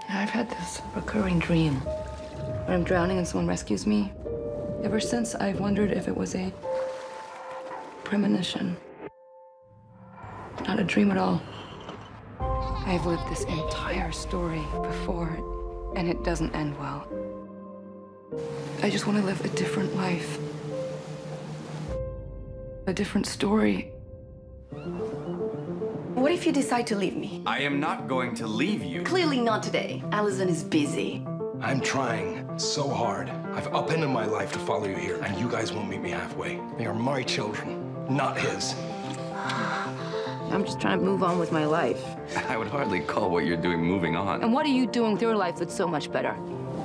I've had this recurring dream when I'm drowning and someone rescues me. Ever since, I've wondered if it was a premonition. Not a dream at all. I've lived this entire story before, and it doesn't end well. I just want to live a different life. A different story. What if you decide to leave me? I am not going to leave you. Clearly not today. Allison is busy. I'm trying so hard. I've upended my life to follow you here, and you guys won't meet me halfway. They are my children, not his. I'm just trying to move on with my life. I would hardly call what you're doing moving on. And what are you doing with your life that's so much better?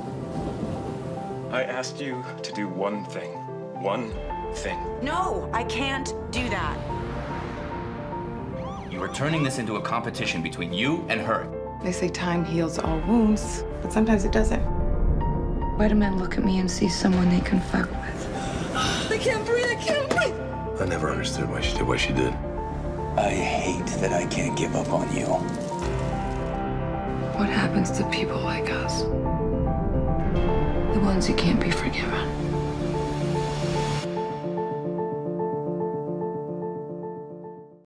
I asked you to do one thing. One thing. No, I can't do that. You are turning this into a competition between you and her. They say time heals all wounds, but sometimes it doesn't. Why do men look at me and see someone they can fuck with? I can't breathe, I can't breathe. I never understood why she did what she did. I hate that I can't give up on you. What happens to people like us? The ones who can't be forgiven.